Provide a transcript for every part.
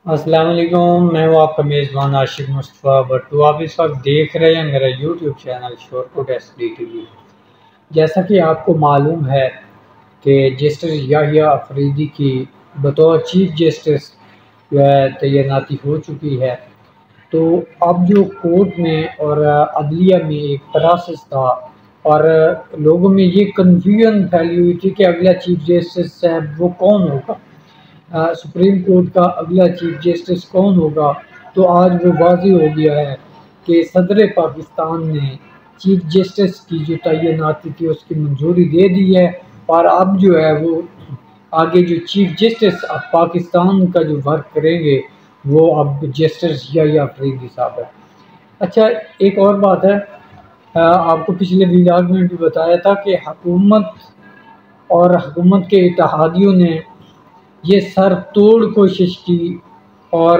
अस्सलाम वालेकुम। मैं हूँ आपका मेज़बान आशिक मुस्तफ़ा भट्टू। आप इस वक्त देख रहे हैं मेरा YouTube channel Shorkot SD TV। जैसा कि आपको मालूम है कि जस्टिस याहिया अफरीदी की बतौर चीफ जस्टिस जो है तैनाती हो चुकी है। तो अब जो कोर्ट में और अदलिया में एक प्रोसेस था और लोगों में ये कन्फ्यूजन फैली हुई थी कि अगला चीफ जस्टिस साहब वो कौन होगा, सुप्रीम कोर्ट का अगला चीफ जस्टिस कौन होगा। तो आज वो वाज़ेह हो गया है कि सदर पाकिस्तान ने चीफ जस्टिस की जो तैनाती थी उसकी मंजूरी दे दी है। और अब जो है वो आगे जो चीफ जस्टिस अब पाकिस्तान का जो वर्क करेंगे वो अब जस्टिस याहिया अफरीदी साहब है। अच्छा, एक और बात है, आपको पिछले वीडियो में भी बताया था कि हुकूमत और हुकूमत के इत्तेहादियों ने ये सर तोड़ कोशिश की और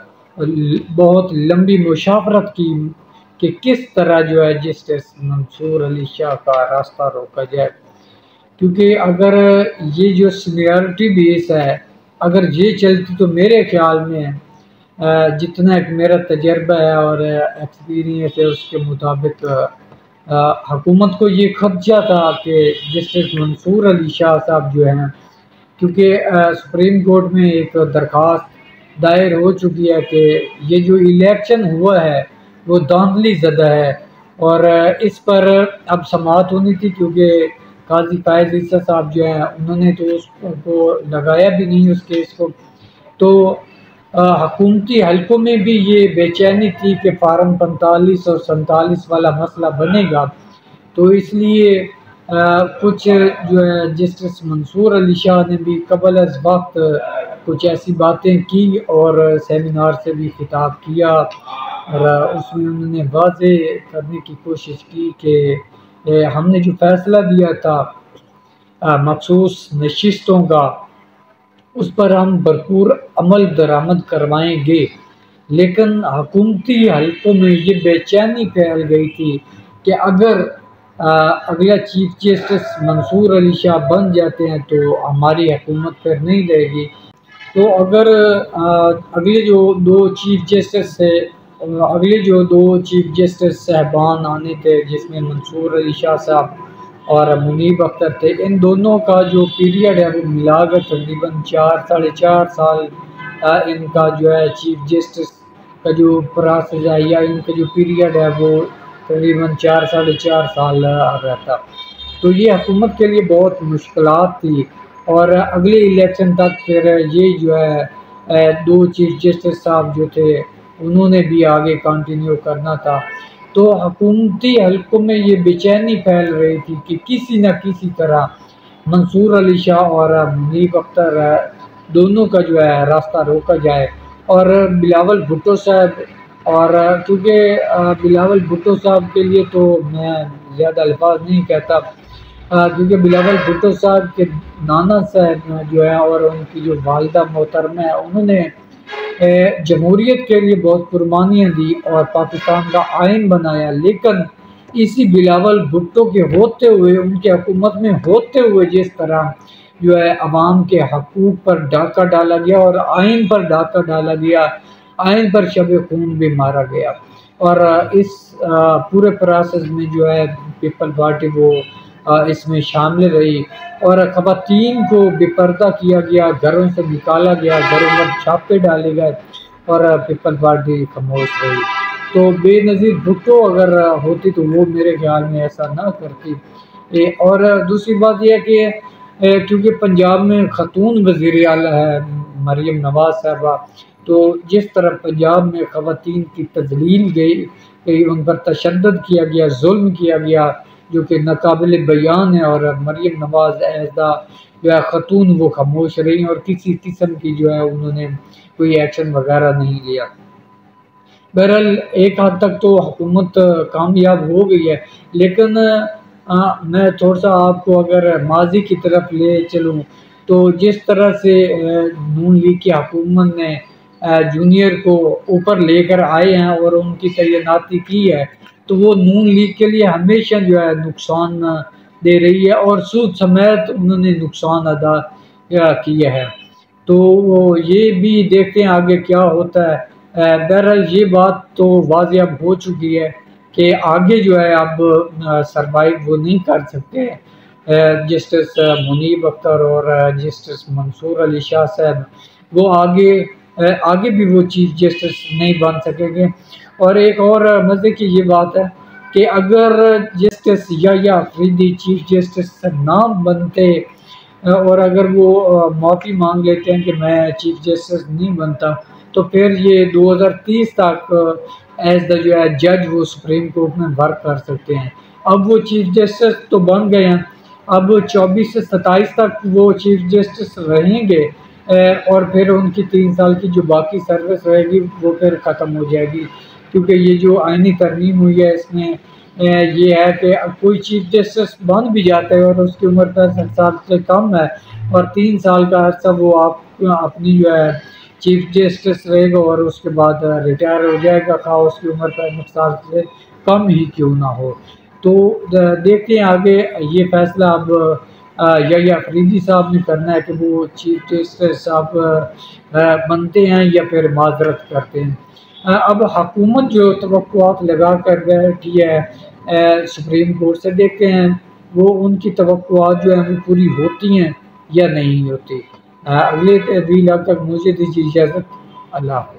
बहुत लंबी मुशावरत की कि किस तरह जो है जस्टिस मंसूर अली शाह का रास्ता रोका जाए। क्योंकि अगर ये जो सीनियरिटी बेस है अगर ये चलती तो मेरे ख्याल में जितना एक मेरा तजर्बा है और एक्सपीरियंस है उसके मुताबिक हुकूमत को ये खदशा था कि जस्टिस मंसूर अली शाह साहब जो हैं, क्योंकि सुप्रीम कोर्ट में एक दरख्वास्त दायर हो चुकी है कि ये जो इलेक्शन हुआ है वो धांधली ज़दा है और इस पर अब समाअत होनी थी। क्योंकि काजी फायज ईसा साहब जो हैं उन्होंने तो उसको लगाया भी नहीं उस केस को। तो हकूमती हलकों में भी ये बेचैनी थी कि फार्म 45 और 47 वाला मसला बनेगा। तो इसलिए कुछ जो है जस्टिस मंसूर अली शाह ने भी कबल अज़ वक्त कुछ ऐसी बातें की और सेमिनार से भी खिताब किया और उसमें उन्होंने वाज़ेह करने की कोशिश की कि हमने जो फ़ैसला दिया था मखसूस नशिस्तों का उस पर हम भरपूर अमल दरामद करवाएंगे। लेकिन हुकूमती हलकों में ये बेचैनी फैल गई थी कि अगर अगला चीफ जस्टिस मंसूर अली शाह बन जाते हैं तो हमारी हुकूमत फिर नहीं रहेगी। तो अगर अगले जो दो चीफ जस्टिस साहबान आने थे जिसमें मंसूर अली शाह साहब और मुनीब अख्तर थे, इन दोनों का जो पीरियड है वो मिलाकर तकरीबन 4 साढ़े 4 साल इनका जो है चीफ जस्टिस का जो प्रोसेस है या इनका जो पीरियड है वो तकरीबन 4 साढ़े 4 साल रहता। तो ये हुकूमत के लिए बहुत मुश्किलात थी और अगले इलेक्शन तक फिर ये जो है दो चीफ जस्टिस साहब जो थे उन्होंने भी आगे कंटिन्यू करना था। तो हुकूमती हलकों में ये बेचैनी फैल रही थी कि किसी न किसी तरह मंसूर अली शाह और मुनीब अख्तर दोनों का जो है रास्ता रोका जाए। और बिलावल भुट्टो साहब और क्योंकि बिलावल भुट्टो साहब के लिए तो मैं ज़्यादा अल्फाज नहीं कहता, क्योंकि बिलावल भुट्टो साहब के नाना साहब जो है और उनकी जो वालिदा मोहतरमा है उन्होंने जमहूरियत के लिए बहुत कुर्बानियाँ दी और पाकिस्तान का आइन बनाया। लेकिन इसी बिलावल भुट्टो के होते हुए उनकी हुकूमत में होते हुए जिस तरह जो है अवाम के हकूक़ पर डाका डाला गया और आइन पर डाका डाला गया, आइन पर शब खून भी मारा गया। और इस पूरे प्रोसेस में जो है पीपल पार्टी वो इसमें शामिल रही और ख़वातीन को बेपर्दा किया गया, घरों से निकाला गया, घरों पर छापे डाले गए और पीपल पार्टी खामोश रही। तो बेनज़ीर भुट्टो अगर होती तो वो मेरे ख्याल में ऐसा ना करती। और दूसरी बात यह है कि क्योंकि पंजाब में ख़ातून वज़ीर आला है मरीम नवाज़ साहबा, तो जिस तरह पंजाब में ख़वातीन की तज़लील गई, उन पर तशद्दुद किया गया, जुल्म किया गया जो कि नाकाबिल बयान है। और मरीम नवाज़ ऐसा जो है ख़ातून वो खामोश रही और किसी किस्म की जो है उन्होंने कोई एक्शन वगैरह नहीं लिया। बहरहाल एक हद तक तो हुकूमत कामयाब हो गई है। लेकिन मैं थोड़ा सा आपको अगर माजी की तरफ ले चलूँ तो जिस तरह से नून लीग की हुकूमत ने जूनियर को ऊपर लेकर आए हैं और उनकी तैनाती की है, तो वो नून लीग के लिए हमेशा जो है नुकसान दे रही है और सूद समेत उन्होंने नुकसान अदा किया है। तो ये भी देखते हैं आगे क्या होता है। बहरहाल ये बात तो वाज़ेह अब हो चुकी है कि आगे जो है अब सरवाइव वो नहीं कर सकते। जस्टिस मुनीब अख्तर और जस्टिस मंसूर अली शाह साहब वो आगे भी वो चीफ जस्टिस नहीं बन सकेंगे। और एक और मज़े की ये बात है कि अगर जस्टिस या अफरीदी चीफ जस्टिस ना बनते और अगर वो माफ़ी मांग लेते हैं कि मैं चीफ जस्टिस नहीं बनता, तो फिर ये 2030 तक एज द जो है जज वो सुप्रीम कोर्ट में वर्क कर सकते हैं। अब वो चीफ जस्टिस तो बन गए हैं, अब 24 से 27 तक वो चीफ जस्टिस रहेंगे और फिर उनकी 3 साल की जो बाकी सर्विस रहेगी वो फिर ख़त्म हो जाएगी। क्योंकि ये जो आईनी तरमीम हुई है इसमें ये है कि कोई चीफ जस्टिस बन भी जाता है और उसकी उम्र 65 साल से कम है और 3 साल का अर्सा वो आप अपनी जो है चीफ जस्टिस रहेगा और उसके बाद रिटायर हो जाएगा, खा उसकी उम्र 65 साल से कम ही क्यों ना हो। तो देखते हैं आगे ये फैसला अब या अफरीदी साहब ने करना है कि वो चीफ जस्टिस साहब बनते हैं या फिर माजरत करते हैं। अब हुकूमत जो तवक्कुआत लगा कर बैठी है सुप्रीम कोर्ट से, देखते हैं वो उनकी तवक्कुआत जो है वो पूरी होती हैं या नहीं होती। अगले वीलॉग तक मुझे दीजिए इजाज़त। अल्लाह हाफ़िज़।